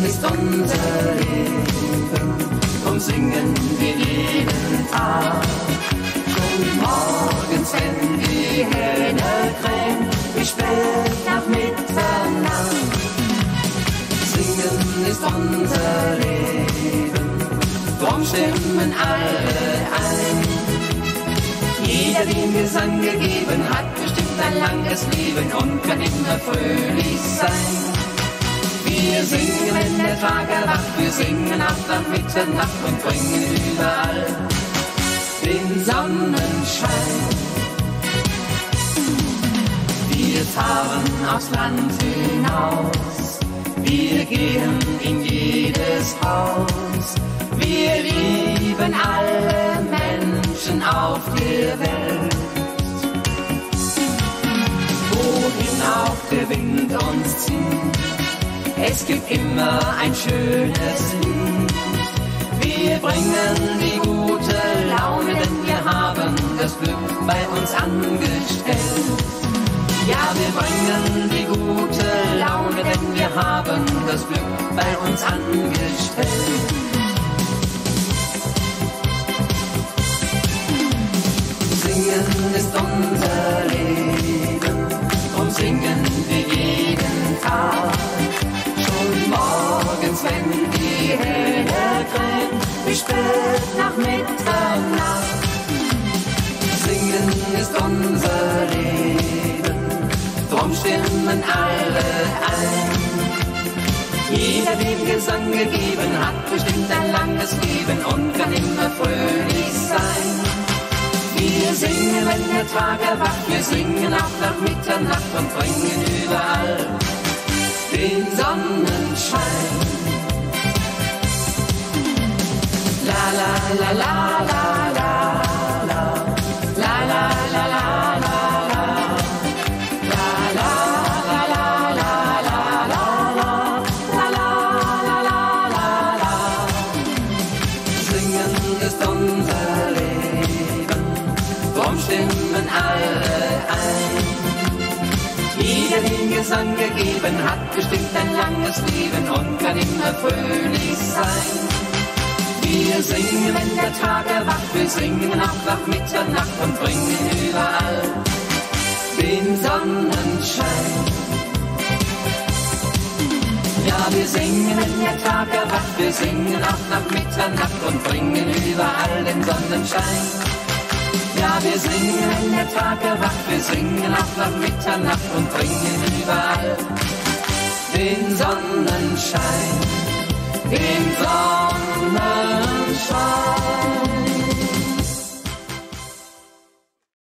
ist unser Leben, drum singen wir jeden Tag. Schon morgens, wenn die Hähne krähen, bis spät nach Mitternacht. Singen ist unser Leben, drum stimmen alle ein. Jeder, dem Gesang gegeben hat, bestimmt ein langes Leben und kann immer fröhlich sein. Wir singen, wenn der Tag erwacht, wir singen auch nach Mitternacht und bringen überall den Sonnenschein. Wir fahren aufs Land hinaus, wir gehen in jedes Haus. Wir lieben alle Menschen auf der Welt. Wohin auch der Wind uns zieht, es gibt immer ein schönes Lied. Wir bringen die gute Laune, denn wir haben das Glück bei uns angestellt. Ja, wir bringen die gute Laune, denn wir haben das Glück bei uns angestellt. Singen ist unser Leben, drum singen wir jeden Tag. Schon morgens, wenn die Hähne krähen, bis spät nach Mitternacht. Singen ist unser Leben, drum stimmen alle ein. Jeder, dem Gesang gegeben hat, bestimmt ein langes Leben und kann immer fröhlich sein. Wir singen, wenn der Tag erwacht, wir singen auch nach Mitternacht und bringen überall den Sonnenschein. La la la la la la la, la la la la la la, la la la la la la la, la la la la la. Singen ist unser Leben, drum stimmen alle ein. Jeder, den Gesang gegeben hat, bestimmt ein langes Leben und kann immer fröhlich sein. Wir singen, wenn der Tag erwacht, wir singen auch nach Mitternacht und bringen überall den Sonnenschein. Ja, wir singen, wenn der Tag erwacht, wir singen auch nach Mitternacht und bringen überall den Sonnenschein. Ja, wir singen, wenn der Tag erwacht, wir singen auch nach Mitternacht und bringen überall den Sonnenschein, den Sonnenschein.